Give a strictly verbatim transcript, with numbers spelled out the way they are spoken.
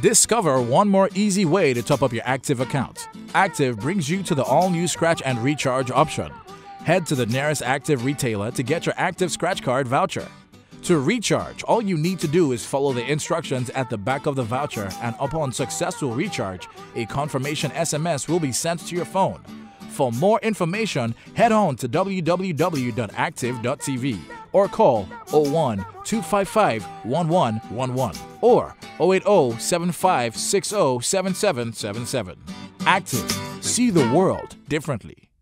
Discover one more easy way to top up your Active account. Active brings you to the all-new Scratch and Recharge option. Head to the nearest Active retailer to get your Active Scratch Card voucher. To recharge, all you need to do is follow the instructions at the back of the voucher, and upon successful recharge, a confirmation S M S will be sent to your phone. For more information, head on to w w w dot active dot t v or call zero one, two five five, one one one one or zero eight zero, seven five six zero, seven seven seven seven. Active. See the world differently.